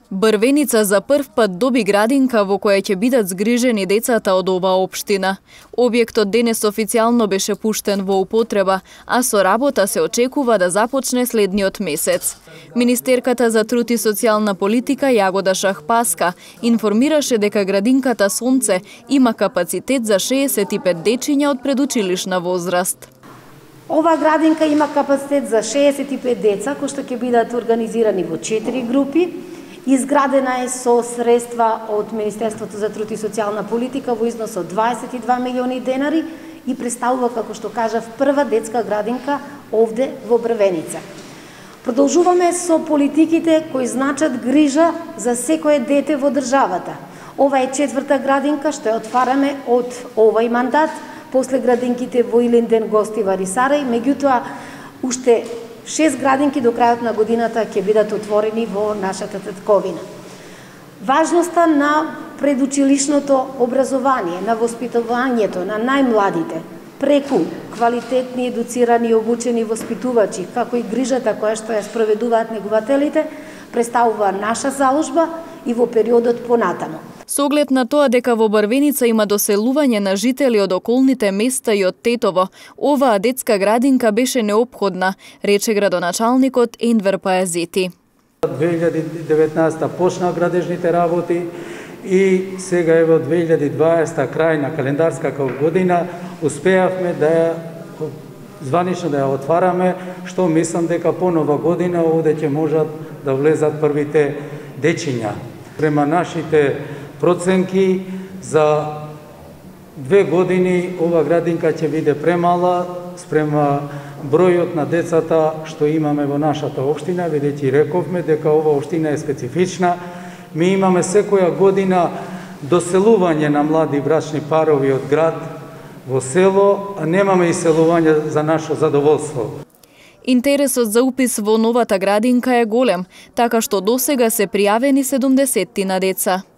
Брвеница за прв пат доби градинка во која ќе бидат згрижени децата од оваа општина. Објектот денес официјално беше пуштен во употреба, а со работа се очекува да започне следниот месец. Министерката за труд и социјална политика Јагода Шахпаска информираше дека градинката Сонце има капацитет за 65 дечиња од предучилишна возраст. Ова градинка има капацитет за 65 деца кои што ќе бидат организирани во 4 групи. Изградена е со средства од Министерството за труд и социјална политика во износ од 22 милиони денари и представува, како што кажав, прва детска градинка овде во Брвеница. Продолжуваме со политиките кои значат грижа за секое дете во државата. Ова е четврта градинка што ја отвараме од овој мандат, после градинките во Илинден, Гостивар и Сарај, меѓутоа уште 6 градинки до крајот на годината ќе бидат отворени во нашата татковина. Важноста на предучилишното образование, на воспитувањето на најмладите, преку квалитетни, едуцирани и обучени воспитувачи, како и грижата која што ја спроведуваат негователите, представува наша заложба и во периодот понатаму. Со оглед на тоа дека во Брвеница има доселување на жители од околните места и од Тетово, оваа детска градинка беше неопходна, рече градоначалникот Енвер Пајазети. 2019 почна градежните работи и сега е во 2020 крај на календарска година успеавме да ја званично да ја отвараме, што мислам дека по нова година овде ќе можат да влезат првите дечиња. Према нашите проценки за 2 години ова градинка ќе биде премала спрема бројот на децата што имаме во нашата општина, бидејќи рековме дека ова општина е специфична. Ми имаме секоја година доселување на млади брачни парови од град во село, а немаме иселување за наше задоволство. Интересот за упис во новата градинка е голем, така што досега се пријавени 70 деца.